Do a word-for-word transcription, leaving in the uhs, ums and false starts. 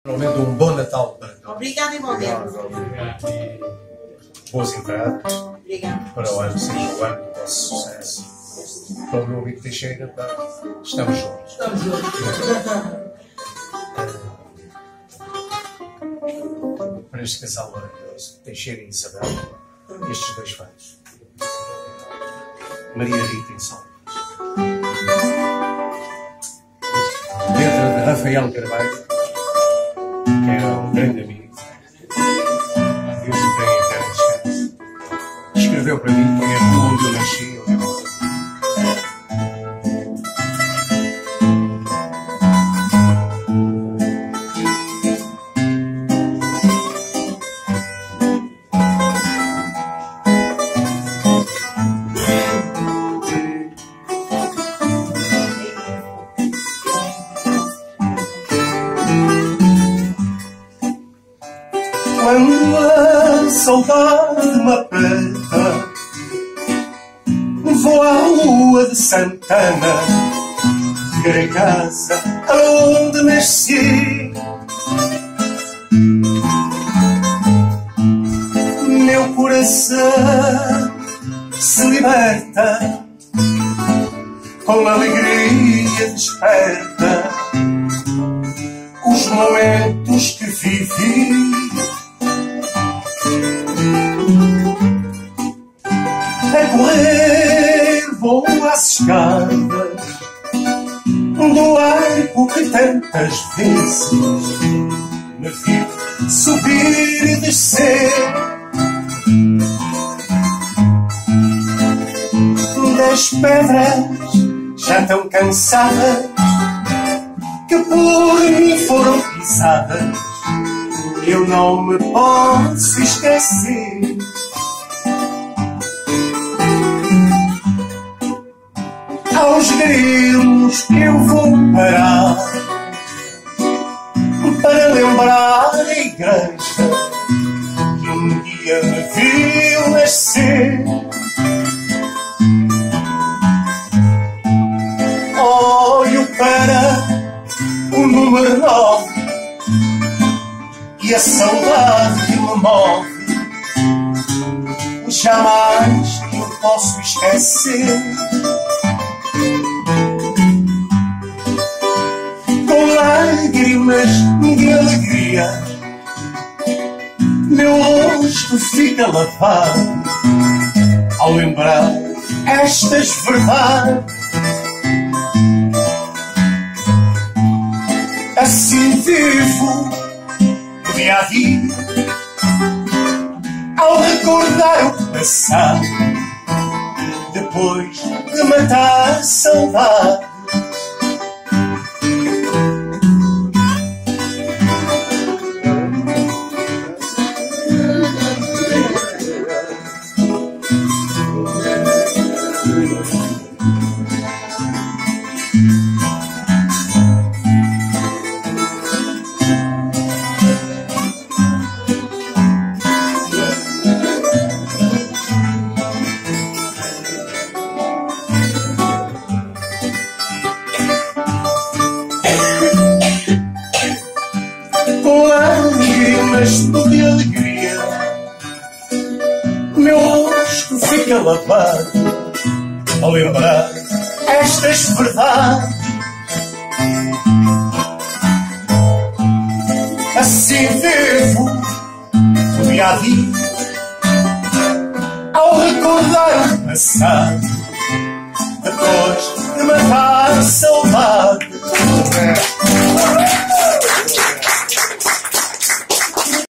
Realmente um bom Natal para todos. Obrigada igualmente. Obrigado e boas entradas. Obrigada. Para o ano seja o ano do vosso sucesso. Para o meu amigo Teixeira, estamos juntos. Estamos juntos. Para este casal maravilhoso, Teixeira e Isabel, estes dois fãs. Maria Rita em São Luís. Letra de Rafael Carvalho, que era um grande amigo. Deus o tenha em terra descanso. Escreveu para mim que é a rua onde eu nasci, onde eu nasci. Quando a saudade me aperta, vou à rua de Santana, ver a casa onde nasci. Meu coração se liberta, com alegria desperta os momentos que vivi. A correr vou às escadas do arco que tantas vezes me vi subir e descer. Das pedras já tão cansadas que por mim foram pisadas, eu não me posso esquecer. Aos grilos eu vou parar para lembrar a igreja que um dia me viu nascer. Olho para o número nove e a saudade que me move jamais eu posso esquecer. Com lágrimas de alegria meu rosto fica lavado ao lembrar estas verdades. Assim vivo o dia a dia, ao recordar o passado, depois de matar a saudade. Com lágrimas de alegria meu rosto fica lavado ao lembrar estas verdades. Assim vivo o dia a dia, ao recordar o passado, depois de matar a saudade.